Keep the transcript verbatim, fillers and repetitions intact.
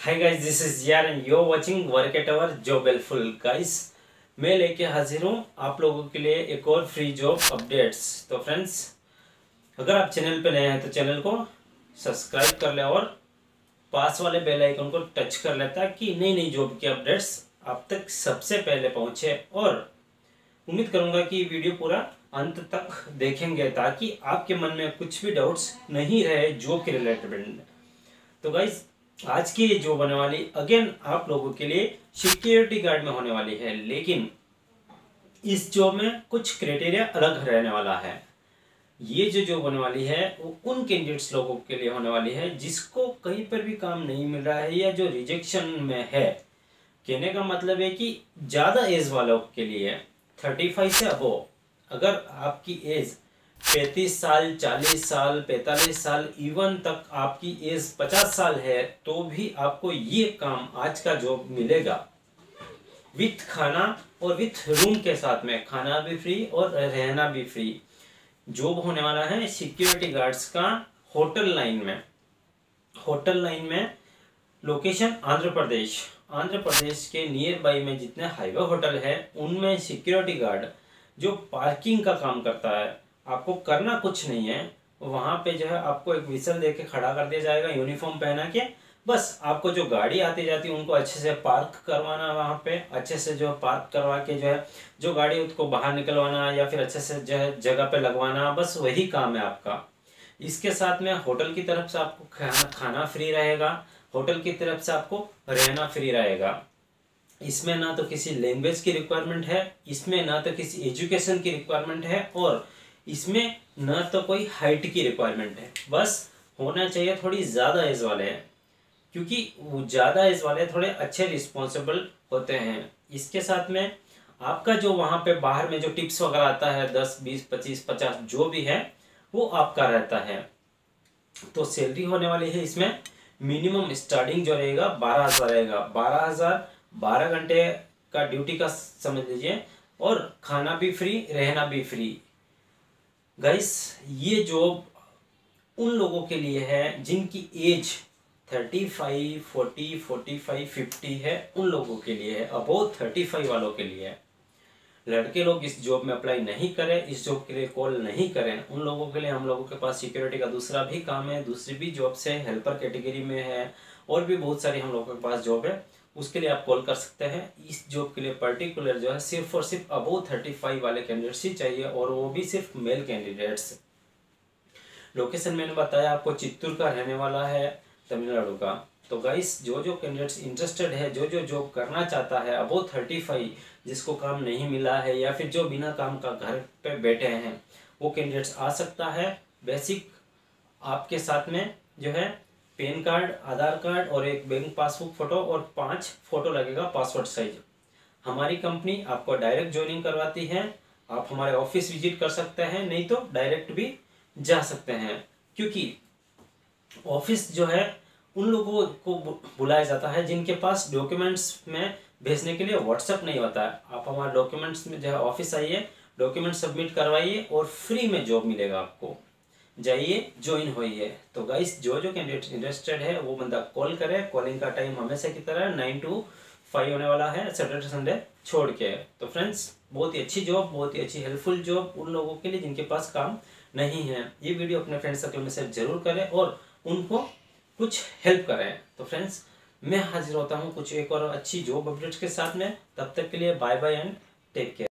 Hi guys, this is यार and you watching work at our job helpful guys. मैं लेके हाजिर हूँ आप लोगों के लिए एक और फ्री जॉब अपडेट्स। तो फ्रेंड्स, अगर आप चैनल पे नए हैं तो चैनल को सब्सक्राइब कर ले और पास वाले बेल आइकन को टच कर ले ताकि नई नई जॉब की अपडेट्स आप तक सबसे पहले पहुँचे। और उम्मीद करूँगा कि वीडियो पूरा अंत तक देखेंगे ताकि आपके मन में कुछ भी डाउट्स नहीं रहे जॉब के रिलेटेड। तो गाइज, आज की ये जॉब होने वाली अगेन आप लोगों के लिए सिक्योरिटी गार्ड में होने वाली है, लेकिन इस जॉब में कुछ क्राइटेरिया अलग रहने वाला है। ये जो जॉब होने वाली है वो उन कैंडिडेट्स लोगों के लिए होने वाली है जिसको कहीं पर भी काम नहीं मिल रहा है या जो रिजेक्शन में है। कहने का मतलब है कि ज़्यादा एज वालों के लिए थर्टी फाइव से अबो, अगर आपकी एज पैंतीस साल, चालीस साल, पैंतालीस साल, इवन तक आपकी एज पचास साल है तो भी आपको ये काम आज का जॉब मिलेगा विथ खाना और विथ रूम के साथ में। खाना भी फ्री और रहना भी फ्री। जॉब होने वाला है सिक्योरिटी गार्ड्स का होटल लाइन में। होटल लाइन में लोकेशन आंध्र प्रदेश। आंध्र प्रदेश के नियर बाई में जितने हाईवे होटल है उनमें सिक्योरिटी गार्ड जो पार्किंग का काम करता है। आपको करना कुछ नहीं है, वहाँ पे जो है आपको एक विसल दे के खड़ा कर दिया जाएगा यूनिफॉर्म पहना के। बस आपको जो गाड़ी आती जाती उनको अच्छे से पार्क करवाना, वहाँ पे अच्छे से जो पार्क करवा के जो है जो गाड़ी उसको बाहर निकलवाना या फिर अच्छे से जो है जगह पे लगवाना, बस वही काम है आपका। इसके साथ में होटल की तरफ से आपको खाना खाना फ्री रहेगा, होटल की तरफ से आपको रहना फ्री रहेगा। इसमें ना तो किसी लैंग्वेज की रिक्वायरमेंट है, इसमें ना तो किसी एजुकेशन की रिक्वायरमेंट है और इसमें न तो कोई हाइट की रिक्वायरमेंट है। बस होना चाहिए थोड़ी ज़्यादा एज वाले हैं, क्योंकि वो ज़्यादा एज वाले थोड़े अच्छे रिस्पॉन्सिबल होते हैं। इसके साथ में आपका जो वहाँ पे बाहर में जो टिप्स वगैरह आता है दस बीस पच्चीस पचास जो भी है वो आपका रहता है। तो सैलरी होने वाली है इसमें मिनिमम स्टार्टिंग जो रहेगा बारह हज़ार रहेगा। बारह हज़ार बारह घंटे का ड्यूटी का समझ लीजिए, और खाना भी फ्री, रहना भी फ्री। गाइस, ये जॉब उन लोगों के लिए है जिनकी age thirty five, forty, forty five, fifty है, उन लोगों के लिए है। अबोव थर्टी फाइव वालों के लिए है। लड़के लोग इस जॉब में अप्लाई नहीं करें, इस जॉब के लिए कॉल नहीं करें। उन लोगों के लिए हम लोगों के पास सिक्योरिटी का दूसरा भी काम है, दूसरी भी जॉब से हेल्पर कैटेगरी में है और भी बहुत सारी हम लोगों के पास जॉब है, उसके लिए आप कॉल कर सकते हैं। इस जॉब के लिए पर्टिकुलर जो है सिर्फ और सिर्फ अबोव थर्टी फाइव वाले कैंडिडेट्स ही चाहिए, और वो भी सिर्फ मेल कैंडिडेट्स। लोकेशन मैंने बताया आपको चित्तूर का रहने वाला है, तमिलनाडु का। तो गाइस, जो जो कैंडिडेट्स इंटरेस्टेड है, जो जो जॉब करना चाहता है अबोव थर्टी फाइव, जिसको काम नहीं मिला है या फिर जो बिना काम का घर पे बैठे हैं, वो कैंडिडेट्स आ सकता है। बेसिक आपके साथ में जो है पैन कार्ड, आधार कार्ड और एक बैंक पासबुक फोटो और पांच फोटो लगेगा पासपोर्ट साइज। हमारी कंपनी आपको डायरेक्ट ज्वाइनिंग करवाती है। आप हमारे ऑफिस विजिट कर सकते हैं, नहीं तो डायरेक्ट भी जा सकते हैं, क्योंकि ऑफिस जो है उन लोगों को बुलाया जाता है जिनके पास डॉक्यूमेंट्स में भेजने के लिए व्हाट्सएप नहीं होता है। आप हमारे डॉक्यूमेंट्स में जो है ऑफिस आइए, डॉक्यूमेंट सबमिट करवाइए और फ्री में जॉब मिलेगा आपको। जाइए, ज्वाइन होइए। तो गाइस, जो जो कैंडिडेट इंटरेस्टेड है वो बंदा कॉल करे। कॉलिंग का टाइम हमेशा की तरह नाइन टू फाइव होने वाला है, सैटरडे संडे छोड़ के। तो फ्रेंड्स, बहुत ही अच्छी जॉब, बहुत ही अच्छी हेल्पफुल जॉब उन लोगों के लिए जिनके पास काम नहीं है। ये वीडियो अपने फ्रेंड सर्कल में शेयर जरूर करें और उनको कुछ हेल्प करें। तो फ्रेंड्स, मैं हाजिर होता हूँ कुछ एक और अच्छी जॉब अपडेट्स के साथ में। तब तक के लिए bye bye and take care.